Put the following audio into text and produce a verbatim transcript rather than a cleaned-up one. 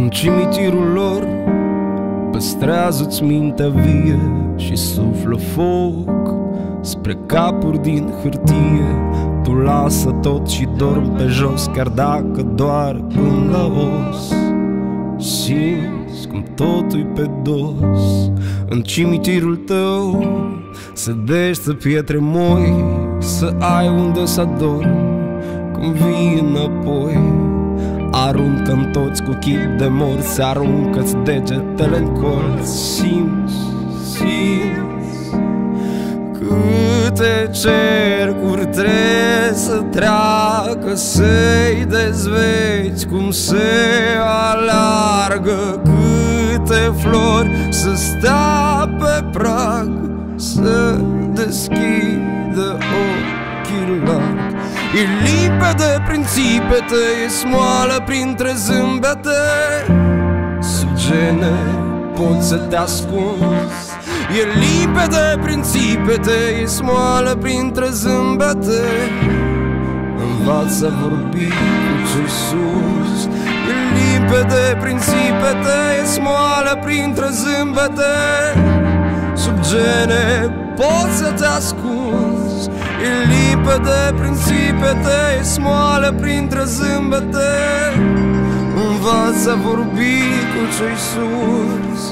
În cimitirul lor păstrează-ți mintea vie și suflă foc spre capuri din hârtie. Tu lasă tot și dormi pe jos, chiar dacă doar până la os. Simți cum totul-i pe dos. În cimitirul tău sădește pietre moi, să ai unde să adormi când vii înapoi. Aruncă-n toți cu chip de morți, aruncă-ți degetele în colț. Simți, simți câte cercuri trebuie să treacă, să-i dezveți cum se aleargă. Câte flori să stea pe prag, să deschidă ochii larg. E limpede prin țipete, e smoală printre zâmbete. Sub gene poți să te ascunzi. E limpede prin țipete, e smoală printre zâmbete. Învață a vorbi cu cei sus. E limpede prin țipete, e smoală printre zâmbete. Sub gene poți să te ascunzi. E limpede prin țipete, e smoală printre zâmbete. Învață a vorbi cu cei surzi.